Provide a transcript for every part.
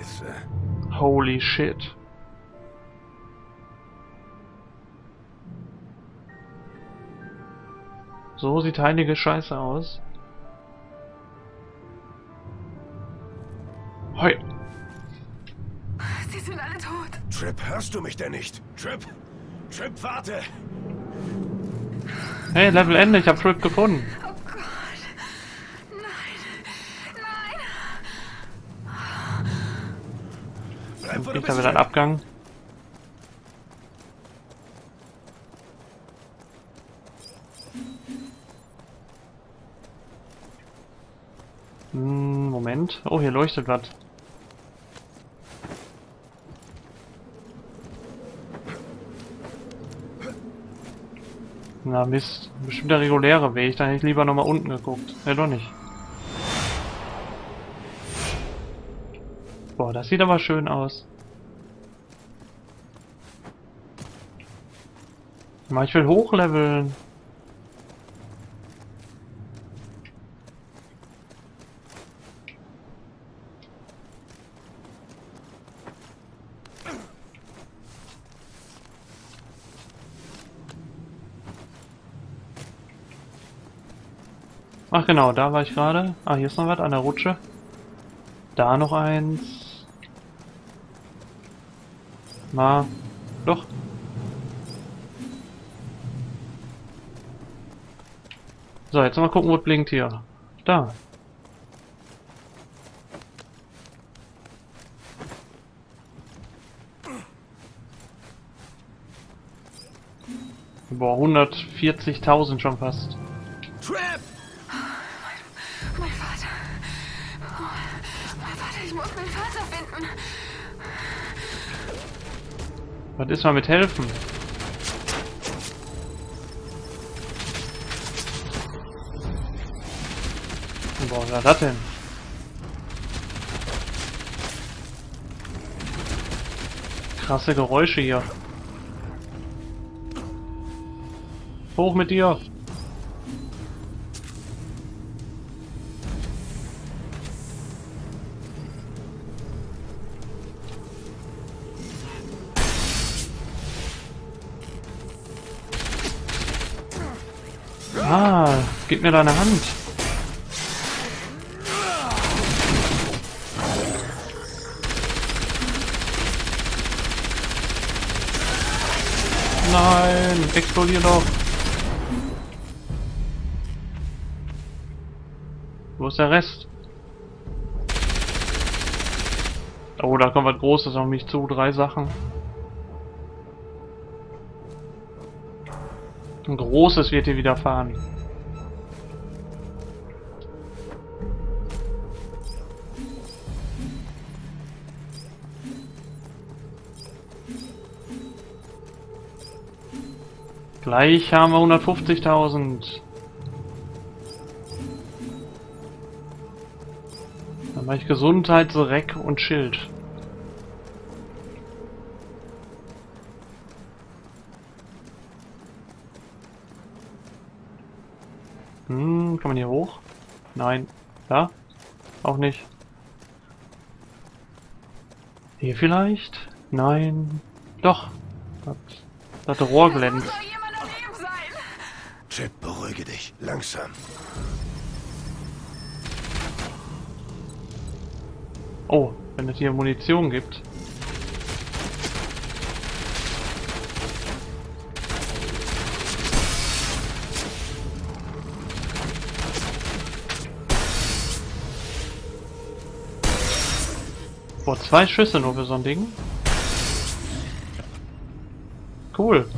Scheiße. Holy shit. So sieht heilige Scheiße aus. Hoi. Sie sind alle tot. Trip, hörst du mich denn nicht? Trip! Trip, warte! Hey, Level Ende, ich hab Trip gefunden. Oh Gott. Nein. Nein. Bleib, Dann wo du kriegt bist, er wieder einen Trip. Abgang. Moment. Oh, hier leuchtet was. Na Mist. Bestimmt der reguläre Weg. Da hätte ich lieber nochmal unten geguckt. Ja, doch nicht. Boah, das sieht aber schön aus. Na, ich will hochleveln. Ach genau, da war ich gerade. Ah, hier ist noch was an der Rutsche. Da noch eins. Na, doch. So, jetzt mal gucken, wo es blinkt hier. Da. Boah, 140.000 schon fast. Trip! Mein Vater. Oh, mein Vater, ich muss meinen Vater finden. Was ist mal mit helfen? Boah, was war das denn? Krasse Geräusche hier. Hoch mit dir! Ah, gib mir deine Hand. Nein, explodier doch. Wo ist der Rest? Oh, da kommt was Großes auf mich zu. 3 Sachen. Ein Großes wird hier widerfahren. Gleich haben wir 150.000. Dann mache ich Gesundheit, Reck und Schild. Kann man hier hoch? Nein. Da? Auch nicht. Hier vielleicht? Nein. Doch. Das Rohr glänzt. Soll jemand am Leben sein? Trip, beruhige dich. Langsam. Oh, wenn es hier Munition gibt. Boah, 2 Schüsse nur für so ein Ding. Cool.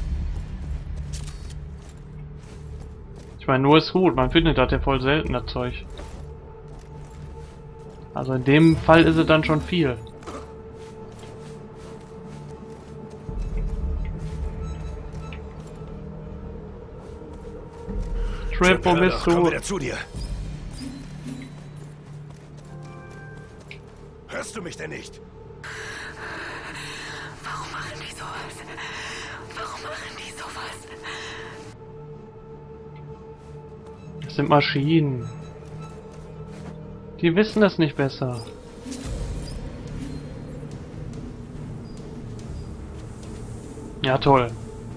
Ich meine, nur ist gut. Man findet das ja voll selten, das Zeug. Also in dem Fall ist es dann schon viel. Trip, wo hör bist doch, komm du? wieder zu dir. Hörst du mich denn nicht? Warum machen die sowas? Warum machen die sowas? Das sind Maschinen. Die wissen es nicht besser. Ja, toll.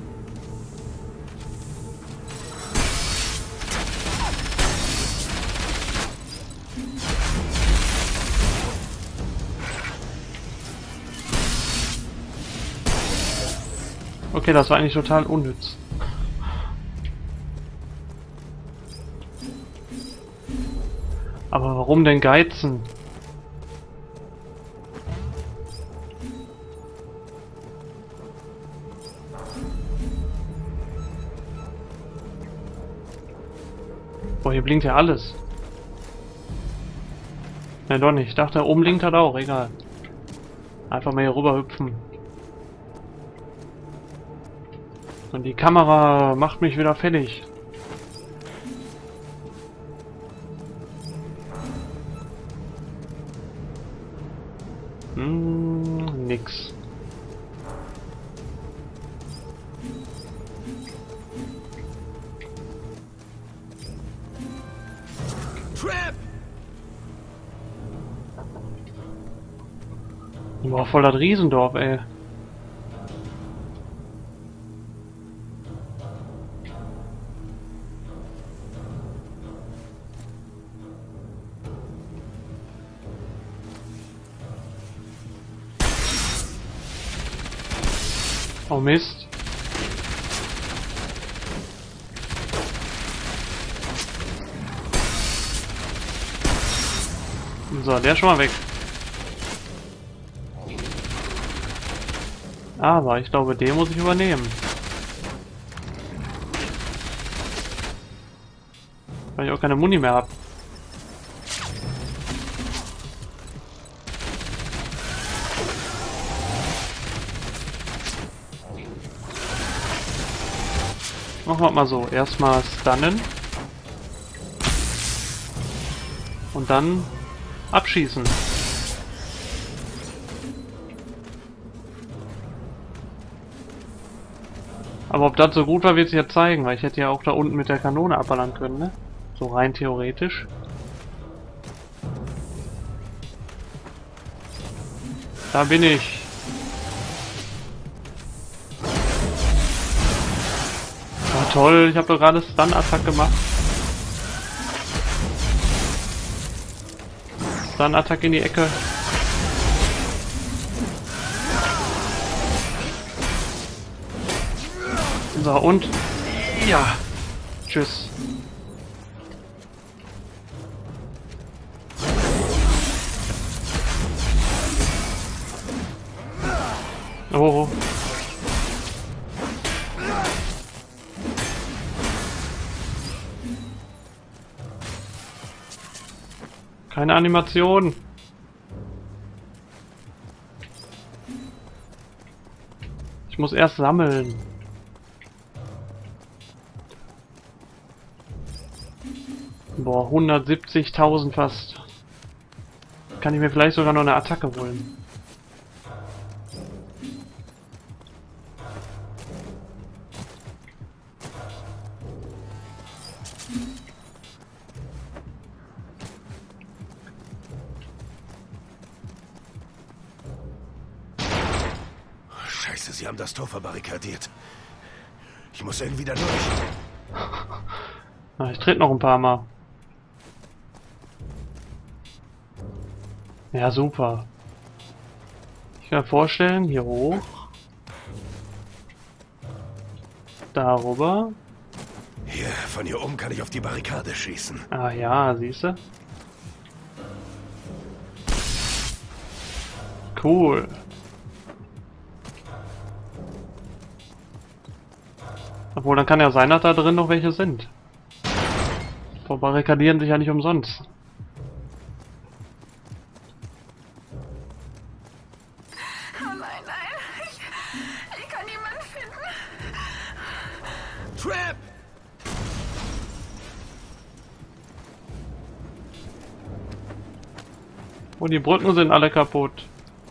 Okay, das war eigentlich total unnütz. Aber warum denn geizen? Boah, hier blinkt ja alles. Ne, doch nicht. Ich dachte, oben blinkt halt auch. Egal. Einfach mal hier rüber hüpfen. Und die Kamera macht mich wieder fertig. Nix. Trap! Boah, voll das Riesendorf, ey. Oh Mist. So, der ist schon mal weg. Aber ich glaube, den muss ich übernehmen. Weil ich auch keine Muni mehr habe. Machen wir mal so. Erstmal stunnen. Und dann abschießen. Aber ob das so gut war, wird sich ja zeigen, weil ich hätte ja auch da unten mit der Kanone abballern können, ne? So rein theoretisch. Da bin ich. Oh, toll, ich habe doch gerade Stun-Attack gemacht. Stun-Attack in die Ecke. So, und... Ja. Tschüss. Oh. Keine Animation. Ich muss erst sammeln. Boah, 170.000 fast. Kann ich mir vielleicht sogar noch eine Attacke holen. Scheiße, sie haben das Tor verbarrikadiert. Ich muss irgendwie da durch. Na, ich trete noch ein paar Mal. Ja, super. Ich kann mir vorstellen, hier hoch. Darüber. Hier, von hier oben kann ich auf die Barrikade schießen. Ah ja, siehste. Cool. Obwohl, dann kann ja sein, dass da drin noch welche sind. Verbarrikadieren sich ja nicht umsonst. Oh nein, nein. Ich kann niemanden finden. Trap! Oh, die Brücken sind alle kaputt.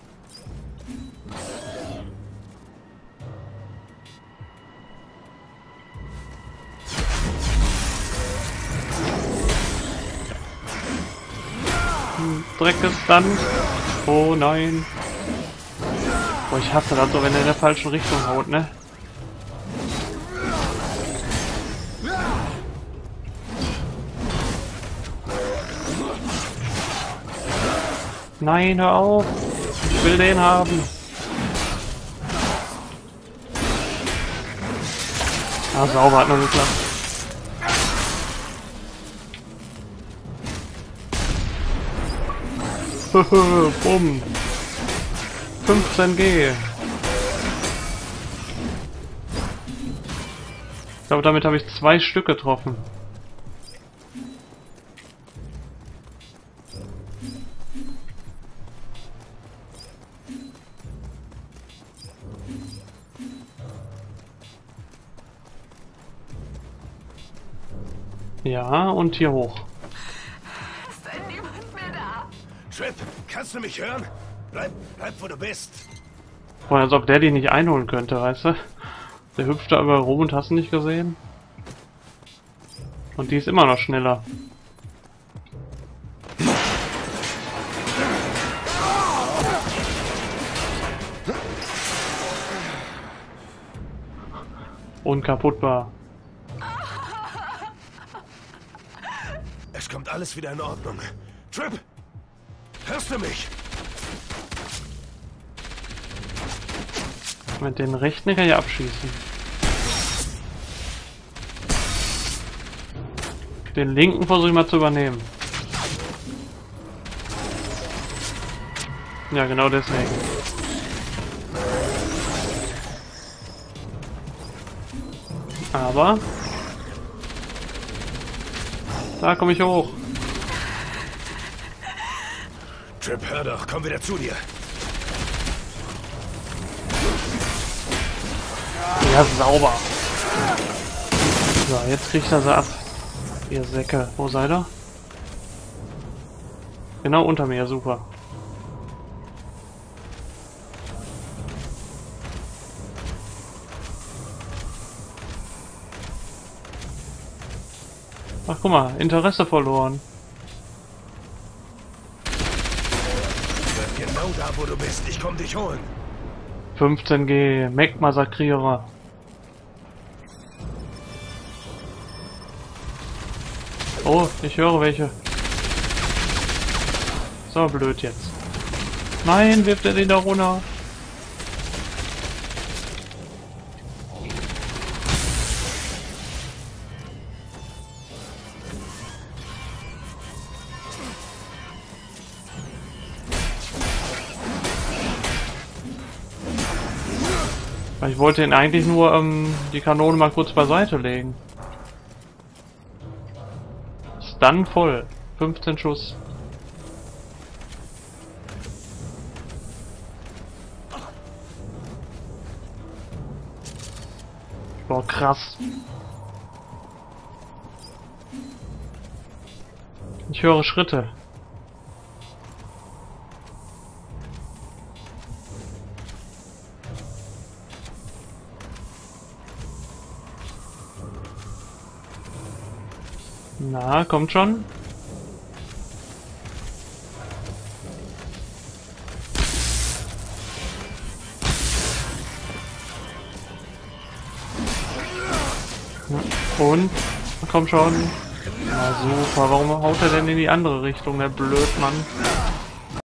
Dreck ist dann. Oh nein. Boah, ich hasse das so, wenn er in der falschen Richtung haut, ne? Nein, hör auf! Ich will den haben! Ah, sauber, hat noch geklappt. Bumm! 15G! Ich glaube, damit habe ich 2 Stück getroffen. Ja, und hier hoch. Ist denn niemand mehr da? Trip, kannst du mich hören? Bleib, wo du bist. Boah, als ob der die nicht einholen könnte, weißt du? Der hüpft da überall rum und hast du nicht gesehen? Und die ist immer noch schneller. Unkaputtbar. Es kommt alles wieder in Ordnung. Trip, hörst du mich? Mit den rechten kann ich abschießen. Den linken versuche ich mal zu übernehmen. Ja, genau deswegen. Aber da komme ich hoch. Trip, hör doch, komm wieder zu dir. Ja, sauber. So, jetzt kriegt er sie ab. Ihr Säcke. Wo seid ihr? Genau unter mir, super. Ach, guck mal, Interesse verloren. Bleib genau da, wo du bist. Ich komm dich holen. 15G, Mech-Massakrierer. Oh, ich höre welche. So, blöd jetzt. Nein, wirft er den da runter. Ich wollte ihn eigentlich nur die Kanone mal kurz beiseite legen. Ist dann voll. 15 Schuss. Boah, krass. Ich höre Schritte. Na, kommt schon. Ja, und? Komm schon. Na super, warum haut er denn in die andere Richtung, der Blödmann?